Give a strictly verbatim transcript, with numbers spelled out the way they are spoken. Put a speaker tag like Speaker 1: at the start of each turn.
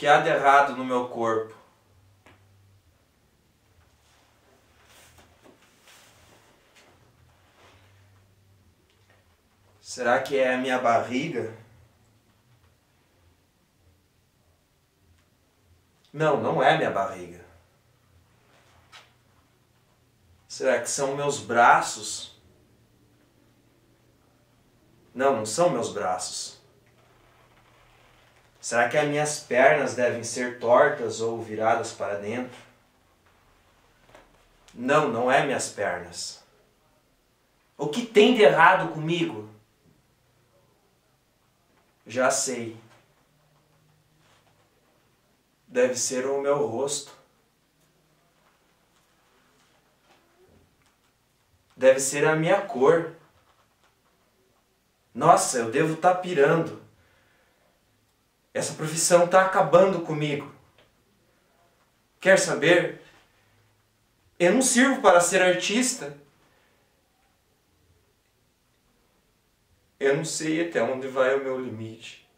Speaker 1: que há de errado no meu corpo? Será que é a minha barriga? Não, não é minha barriga. Será que são meus braços? Não, não são meus braços. Será que as minhas pernas devem ser tortas ou viradas para dentro? Não, não é minhas pernas. O que tem de errado comigo? Já sei. Deve ser o meu rosto. Deve ser a minha cor. Nossa, eu devo estar pirando. Essa profissão está acabando comigo. Quer saber? Eu não sirvo para ser artista. Eu não sei até onde vai o meu limite.